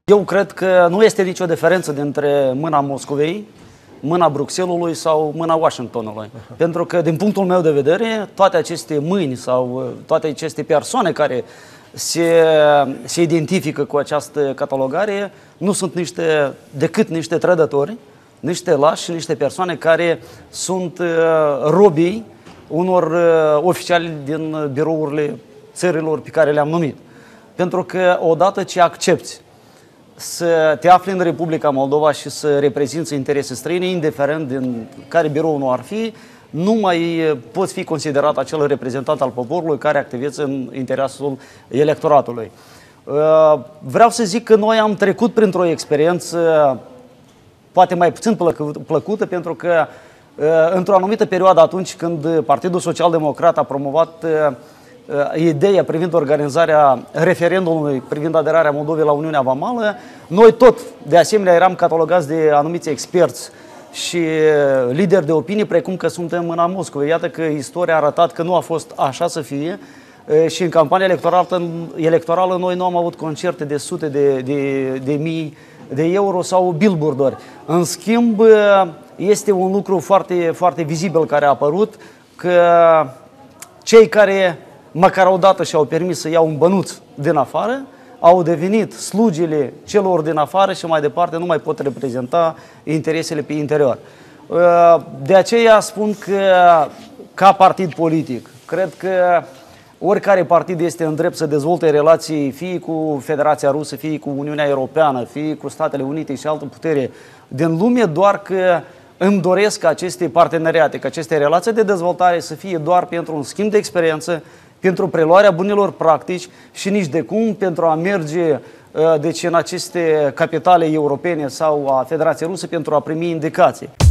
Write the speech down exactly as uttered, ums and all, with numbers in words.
Eu cred că nu este nicio diferență dintre mâna Moscovei, mâna Bruxellesului sau mâna Washingtonului. Uh-huh. Pentru că, din punctul meu de vedere, toate aceste mâini sau toate aceste persoane care se, se identifică cu această catalogare nu sunt niște, decât niște trădători, niște lași, niște persoane care sunt uh, robii unor uh, oficiali din birourile țărilor pe care le-am numit. Pentru că odată ce accepți să te afli în Republica Moldova și să reprezinți interese străine, indiferent din care birou nu ar fi, nu mai poți fi considerat acel reprezentant al poporului care activează în interesul electoratului. Vreau să zic că noi am trecut printr-o experiență poate mai puțin plăcută, pentru că într-o anumită perioadă, atunci când Partidul Social-Democrat a promovat ideea privind organizarea referendumului privind aderarea Moldovei la Uniunea Vamală, noi tot, de asemenea, eram catalogați de anumiți experți și lideri de opinie, precum că suntem mâna Moscovei. Iată că istoria a arătat că nu a fost așa să fie și în campania electorală, electorală noi nu am avut concerte de sute de, de, de mii de euro sau billboard-uri. În schimb, este un lucru foarte, foarte vizibil care a apărut, că cei care măcar odată și-au permis să iau un bănuț din afară, au devenit slugile celor din afară și mai departe nu mai pot reprezenta interesele pe interior. De aceea spun că, ca partid politic, cred că oricare partid este în drept să dezvolte relații fie cu Federația Rusă, fie cu Uniunea Europeană, fie cu Statele Unite și altă putere din lume, doar că îmi doresc ca aceste parteneriate, ca aceste relații de dezvoltare să fie doar pentru un schimb de experiență, pentru preluarea bunelor practici și nici de cum pentru a merge deci, în aceste capitale europene sau a Federației Ruse pentru a primi indicații.